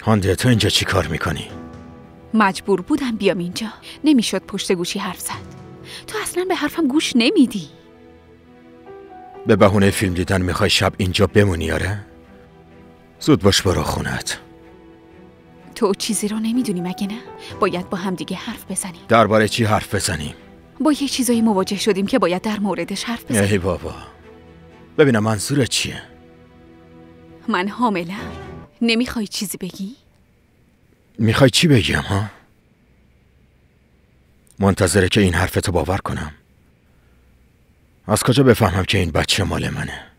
هانده تو اینجا چی کار میکنی؟ مجبور بودم بیام اینجا. نمیشد پشت گوشی حرف زد. تو اصلا به حرفم گوش نمیدی. به بهونه فیلم دیدن میخوای شب اینجا بمونی آره؟ زود باش برو خونت. تو چیزی رو نمیدونی مگه نه؟ باید با هم دیگه حرف بزنیم. درباره چی حرف بزنیم؟ با یه چیزایی مواجه شدیم که باید در موردش حرف بزنیم. ای بابا ببینم منظورت چیه؟ من حاملم. نمیخوای چیزی بگی؟ میخوای چی بگیم ها؟ منتظره که این حرفتو باور کنم. از کجا بفهمم که این بچه مال منه؟